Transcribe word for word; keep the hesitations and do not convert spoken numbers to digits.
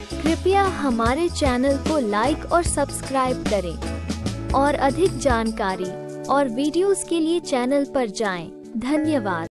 कृपया हमारे चैनल को लाइक और सब्सक्राइब करें और अधिक जानकारी और वीडियोस के लिए चैनल पर जाएं। धन्यवाद।